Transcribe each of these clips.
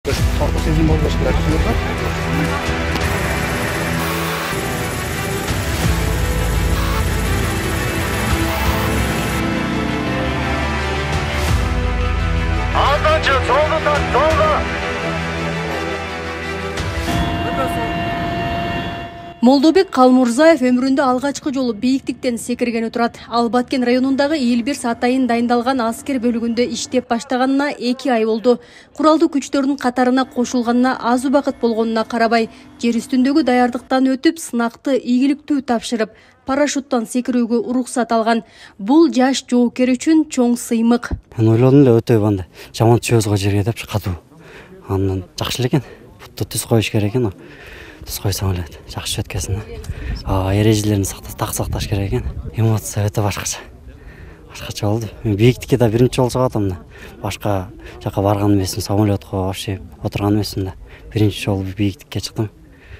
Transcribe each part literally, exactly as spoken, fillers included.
Korku sezim olmuş kadar. Altıncı solundan solda. Молдобек Калмурзаев өмүрүндө алгачкы жолу бийиктиктен секиргени турат. Ал Баткен районундагы Илбирс атайын дайындалган аскер бөлүгүндө иштеп баштаганына эки ай болду. Куралдуу күчтөрдүн катарына кошулганына аз убакыт болгонуна карабай, жер үстүндөгү даярдыктан өтүп, сынакты ийгиликтүү тапшырып, парашюттан секирүүгө уруксат алган. Бул жаш жоокер үчүн чоң сыймык. Мен ойлодум эле өтө банда жаман түшөбүз го жерге деп катуу. Андан жакшы экен. Бутты түз коюш керек экен. Түз койсоң эле жакшы өткөсүн. А эрежелерин сакташ, так сакташ керек экен. Эмоция өтө башкача. Башкача болду. Мен бийиктикке да биринчи жолу чыгатам да. Башка жака барган эмесмин, самолетко ошеп отурган эмесмин да. Биринчи жолу бийиктикке чыктым.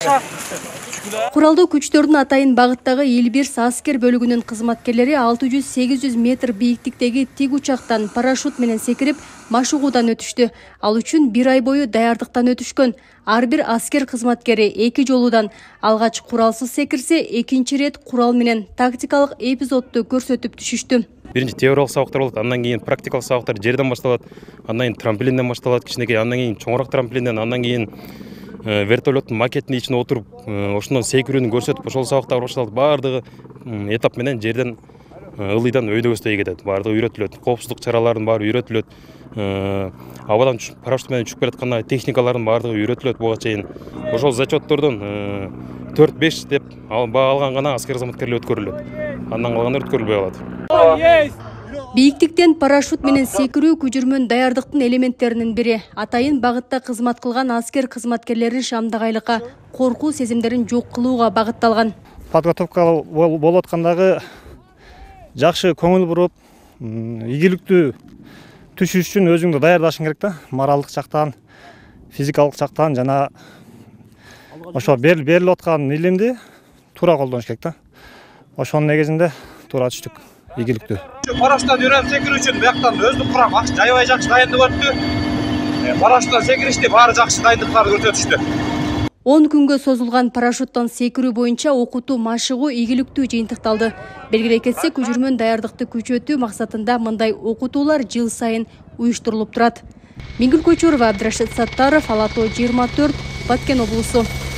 Куралдуу күчтөрдүн атайын багыттагы Илбирс аскер бөлүгүнүн кызматкерлери алты жүз сегиз жүз метр бийиктиктеги тик учактан парашют менен секирип машыгуудан өтүштү. Ал үчүн бир ай бою даярдыктан өтүшкөн. Ар бир аскер кызматкери эки жолудан алгач куралсыз секирсе, экинчи ирет курал менен тактикалык эпизодду көрсөтүп түшүштү. Биринчи теориялык сабактар болот, андан кийин практикалык сабактар жерден башталат, андан кийин трамплинден башталат, кичинекей, андан кийин чоңураак трамплинден, андан кийин вертолеттун макетинин ичине отуруп, ошондон секирүүнү көрсөтүп, ошол сабактар башталат. Баардыгы этап менен жерден ылдыйдан өйдөгөстөй кетет. Баардыгы үйрөтүлөт. Коопсуздук чараларынын баары үйрөтүлөт. Абадан парашют менен түшүп келатканда техникалардын баардыгы үйрөтүлөт буга чейин. Ошол зачеттордон төрт беш деп баа алган гана аскер кызматкерлер өткөрүлөт. Андан калгандары өткөрүлбөй калат. Бийиктиктен парашют менен секирүү күжүрмөн даярдыктын элементтеринин бири. Атайын багытта кызмат кылган аскер кызматкерлерин шамдагайлыкка, коркуу сезимдерин жок кылууга багытталган. Подготовка болуп аткандагы жакшы көңүл буруп, ийгиликтүү түшүш үчүн өзүңдү даярдашың керек да. Моралдык жактан, физикалык жактан жана ошо берилип аткан илимди туура колдонуш керек да. Ошонун негизинде туура түштүк. Ийгиликтүү. Парашюттан үйрөнүп секирүү үчүн бияктан өздүк курам аябай жакшы дайындык өттү. Парашюттан секиришти баары жакшы дайындыктарды көрсөтүштү. он күнгө созулган парашюттан секирүү боюнча окутуу машыгуу ийгиликтүү жыйынтыкталды. Белгилей кетсек, күжүрмөн даярдыкты күчөтүү максатында мындай окутуулар жыл сайын уюштурулуп турат. Миңгүл Көчөрова, Абдрашид Саттаров, Ала Тоо жыйырма төрт, Баткен облусу.